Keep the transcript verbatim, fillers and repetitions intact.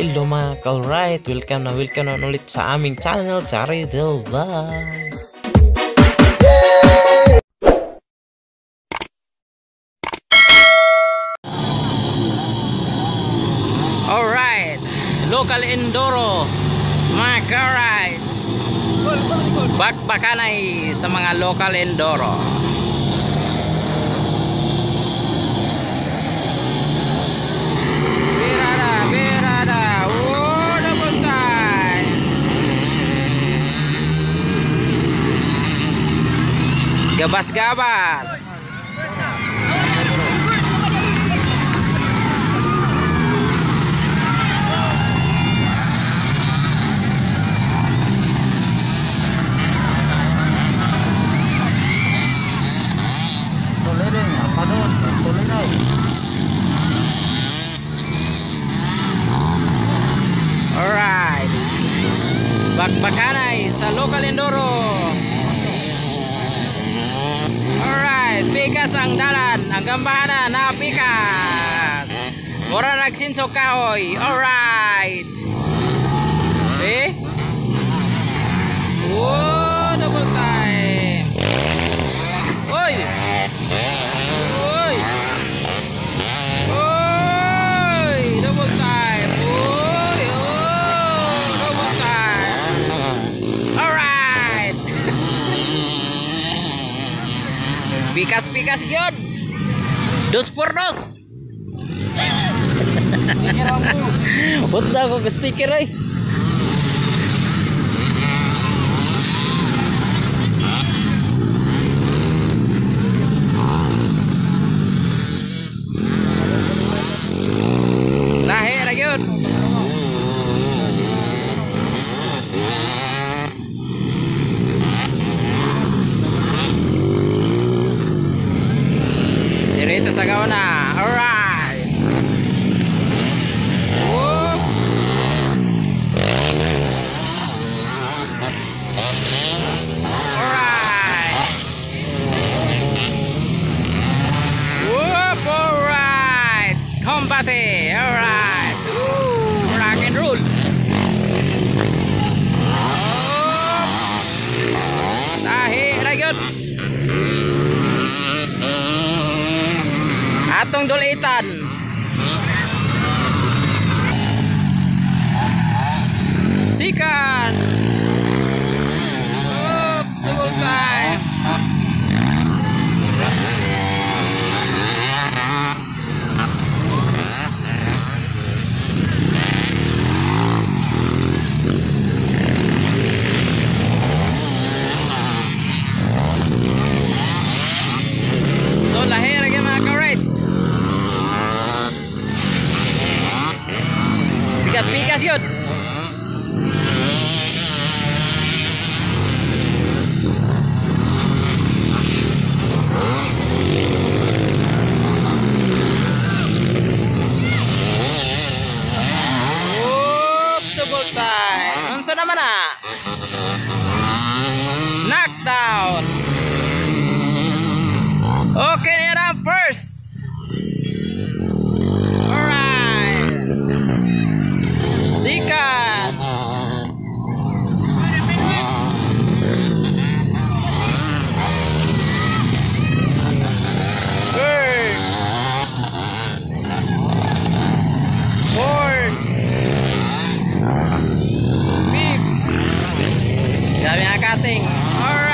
hello mga ka-alright, welcome na welcome na ulit sa aming channel, Chari Del Vlog. Alright, local enduro, mga ka-alright, bakbakanay sa mga local enduro. Gabas-gabas. Alright, bakbakanay sa local enduro. Alright, pikas ang dalan, ang gambahan na pikas. Mura nagsinsok kahoy. Alright. Eh? Oh, double time. Oy. Oy. Oy, double time. Oy, oh, double time. Alright. Pikas-pikas yun. Dos por dos. Punta ako ke sticker ay. Lahi ra yun. Direto sa gauna. Alright. Whoop. Alright. Whoop. Alright. Combate. Alright. Woo. Rock and roll. Oh. Tahi ra gyud. Atong dulitan. Sikan. Oops, double time. So lahir lagi mga ka-right. Pikas-pikas yun. Oops, double time. Unsa naman na? Knockdown. Okay, na first. Sikat. Third. Fourth. Fifth. Dami ang cutting. Alright.